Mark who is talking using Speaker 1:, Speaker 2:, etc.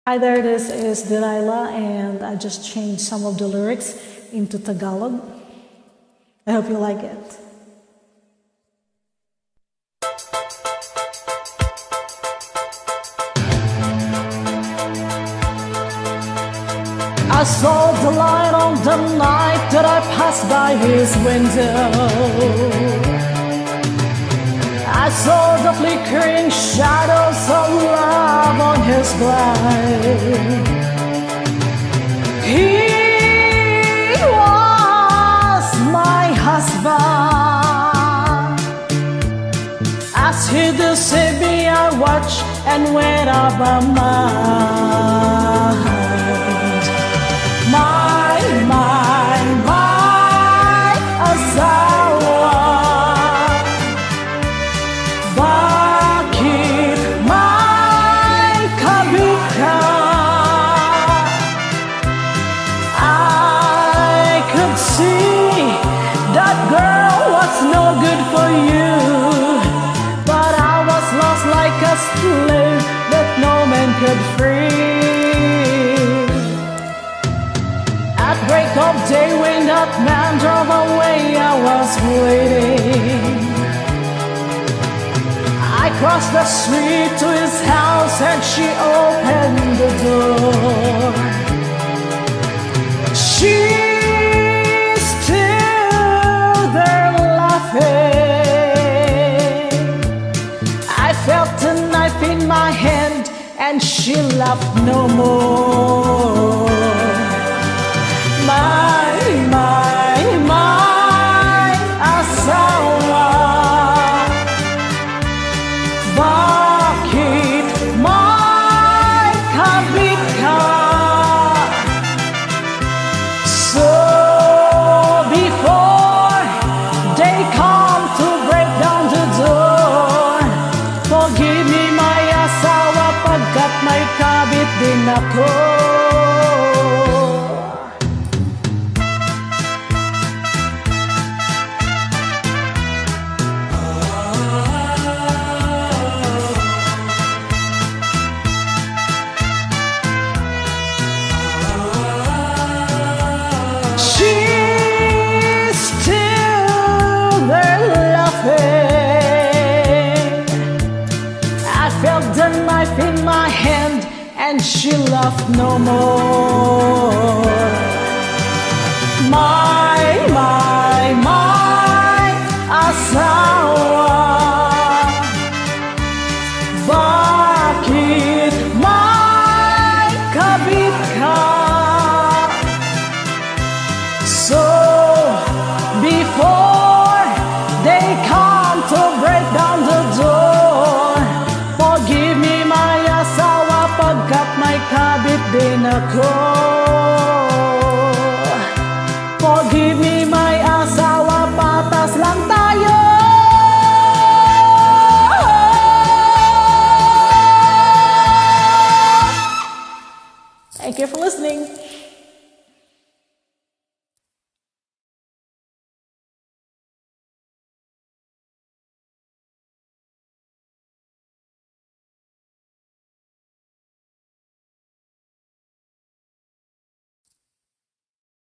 Speaker 1: Hi there, this is Delilah, and I just changed some of the lyrics into Tagalog. I hope you like it. I saw the light on the night that I passed by his window. I saw the flickering shadows of love on his glide. He was my husband. As he deceived me, I watched and went up my mind. My asawa. Bakit may kabit ka? I could see that girl was no good for you, but I was lost like a slave that no man could free. At break of day when that man drove away, I was waiting. I crossed the street to his house and she opened the door. She's still there laughing. I felt a knife in my hand and she laughed no more. My asawa. Bakit may kabit ka? So before they come to break down the door, forgive me my asawa pagkat may kabit din ako. I felt the knife in my hand and she laughed no more.